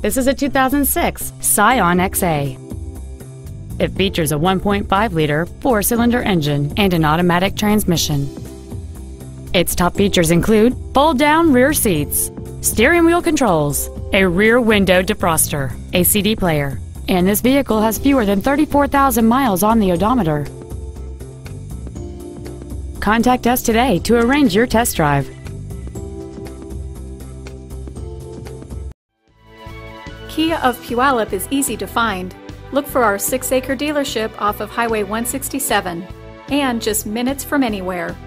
This is a 2006 Scion XA. It features a 1.5-liter four-cylinder engine and an automatic transmission. Its top features include fold-down rear seats, steering wheel controls, a rear window defroster, a CD player, and this vehicle has fewer than 34,000 miles on the odometer. Contact us today to arrange your test drive. Kia of Puyallup is easy to find. Look for our 6-acre dealership off of Highway 167 and just minutes from anywhere.